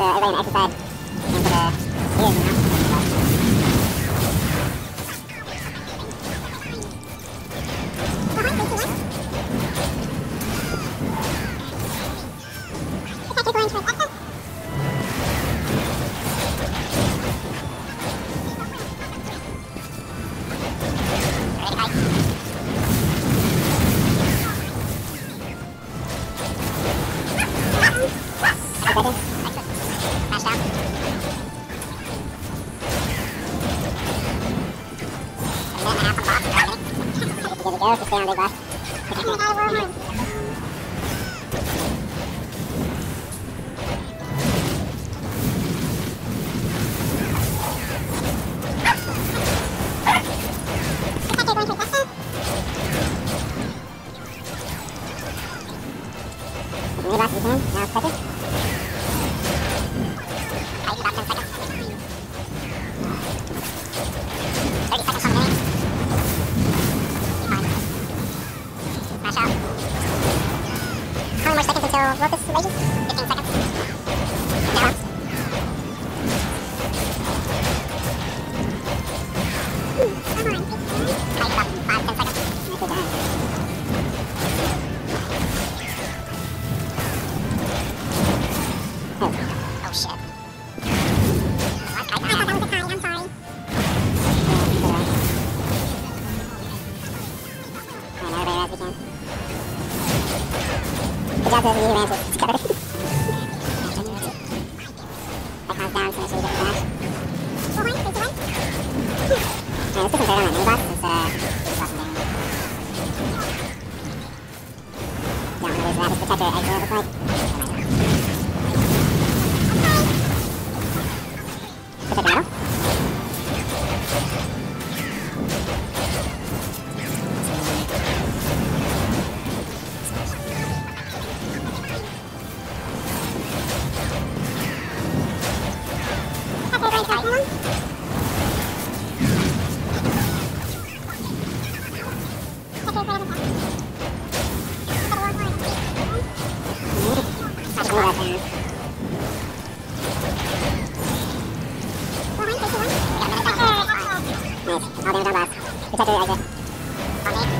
everybody on the extra side and to the ears, you know? Go to stay on big boss. Mini boss if you can. Now pressure. About 10 seconds. 30 seconds on the minute. Smash out. How many more seconds until Locust rages? 15 seconds. Down. About 5-10 seconds. Oh shit. I thought that was a kite, I'm sorry. Alright, now everybody as we can. Good job to those of you who ran to cover. Icons down to make sure you get the dash. Let's put some dirt on that mini boss since this boss is down. Down, there's Lapis Protector exit, it looks like. Protector metal. Nice. All damage on boss. Protector exit. On me.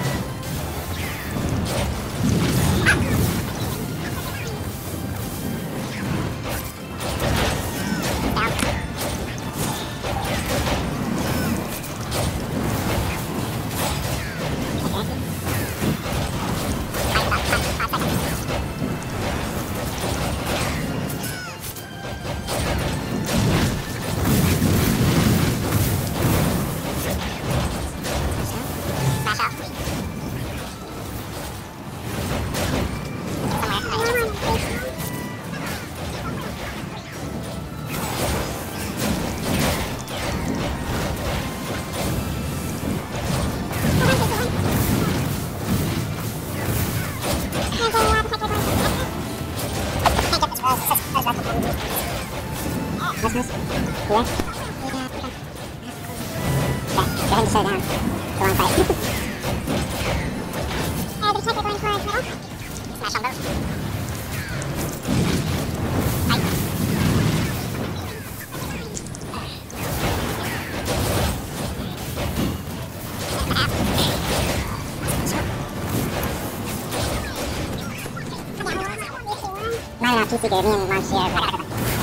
Nice. Yeah. Okay, go ahead and shut it down. Go on fight. The protector going towards middle. Smash on both. Fight. Not enough PC gave me and launch here.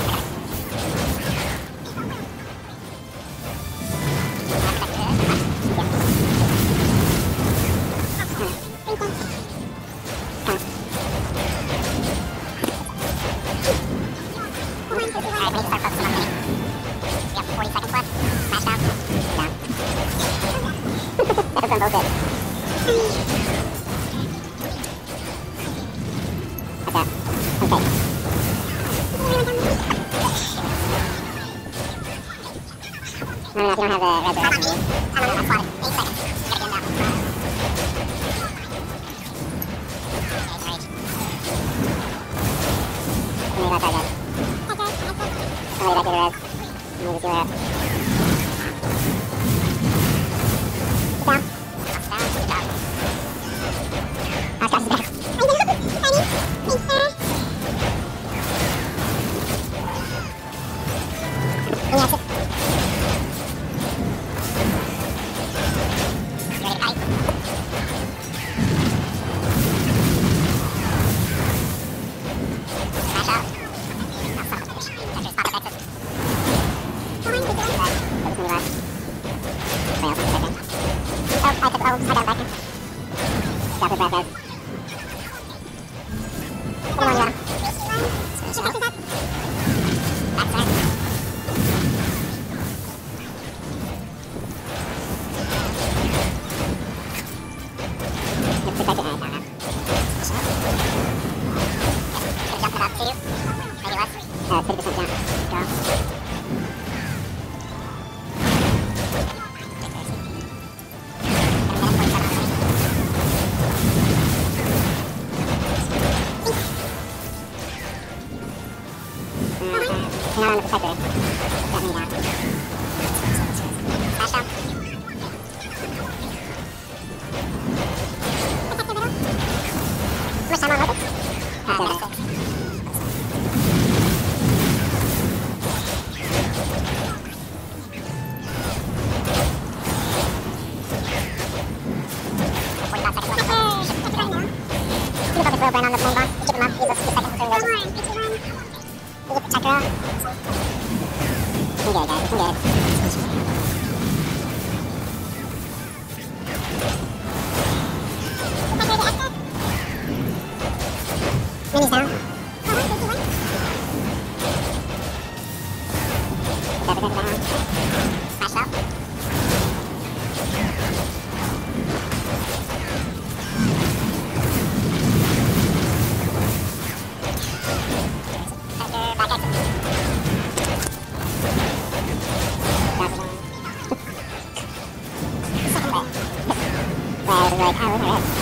That was on both hits. What's that? Okay. No, if you don't have the resurrection, I'm on that. 8 seconds. You gotta get him down. Maybe about that, guys. I'll leave that to the res. Maybe see where we're at. Smash out. Oh, son of a bitch. Tetris pop up exit. That was gonna be last. Wait, I'll take it back in. Oh, I got back in. Got it back, guys. Come on, yeah. Smash out. Back side. It's the second hand now. Smash out. Should have jumped it up to you. Maybe less. 30% jump. Draw. Not on the protector. Got me now. Smash down. Protector middle. How much time on with it? Minute 6. Burn on the main boss. Keep him up. Use those 2 seconds between those. You get the chakra. We can get it, guys. We can get it. Mini's down. Everything's down. Smash out. Like, oh, look at it.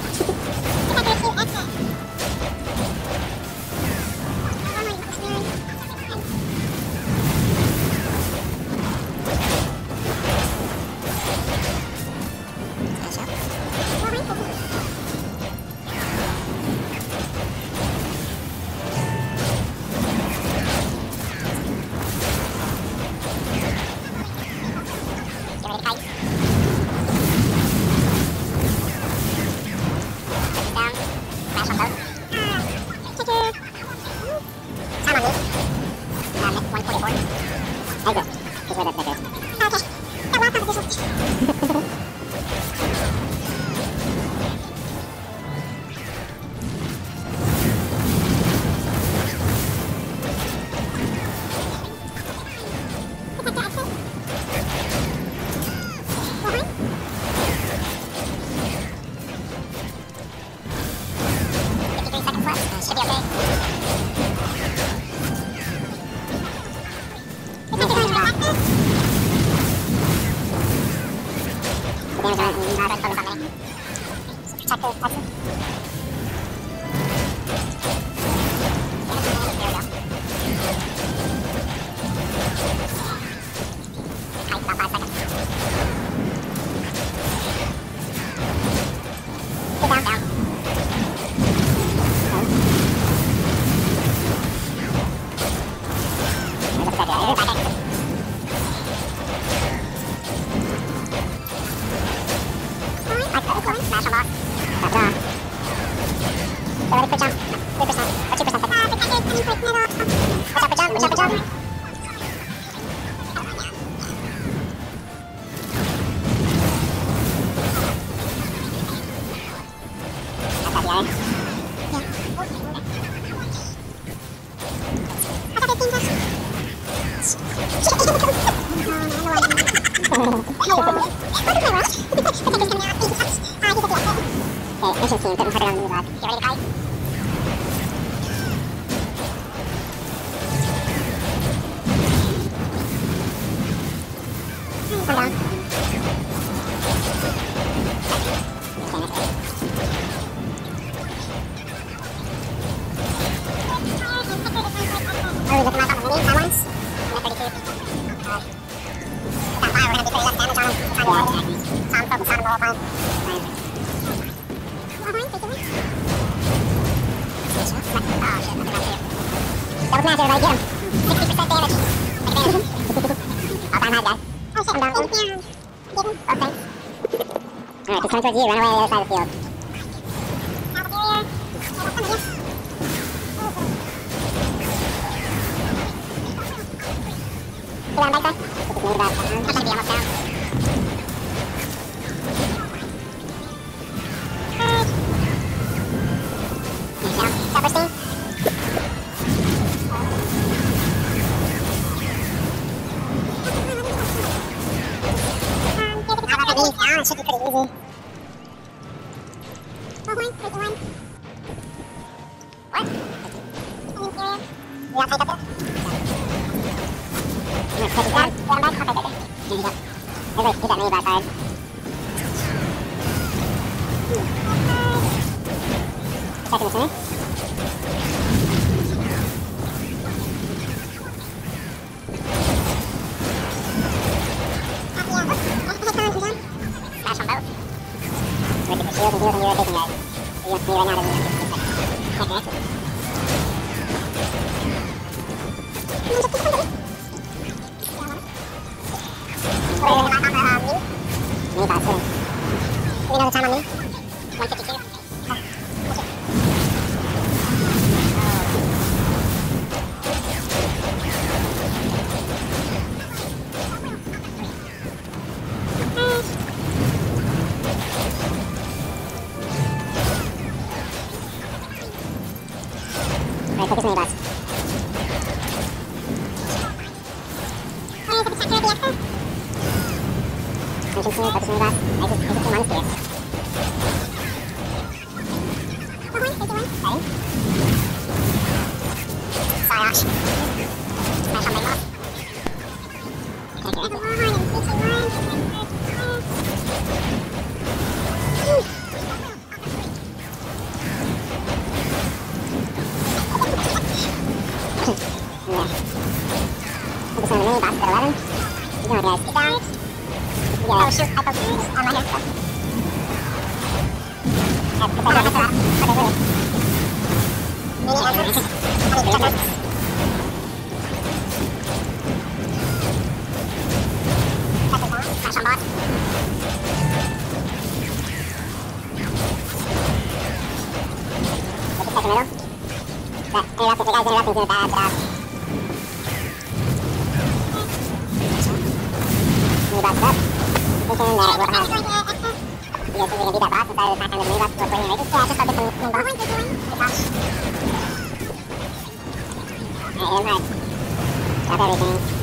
Towards you, run away to the other side of the field. around backside. Just move that. That should be almost down. Down. Stop steam. Down. It should be pretty easy. What? You got tight up there? I'm gonna take it down. Down back? Okay, good. Here you go. There's like, keep that mini bar side. Checking the center. Smash on both. Look at the shield and heals and you're taking guys. You have to be right now to can't connect it. Mini boss soon. Do we know the time on me? 152. Alright, focus mini boss. Attention team, focus mini boss. Exit team on the spear. Ready? Sorry, Ash. Smash on big boss. Can't get it. Yeah. Focus on the mini boss at 11. Keep going, guys. Keep down. Oh shoot, I focused on my hair stuff. Yeah, put that down, okay, really. Mini entrance. I need to check that. Smash on boss. Take a second middle. That interrupted, the guy's interrupting doing a bad job. Mini boss is up. Thinking that we'll have... You guys think we can beat that boss inside of the attack on the mini boss before putting in rages? Yeah, just focus on mini boss. Good gosh. Alright, hit him hard. Drop everything.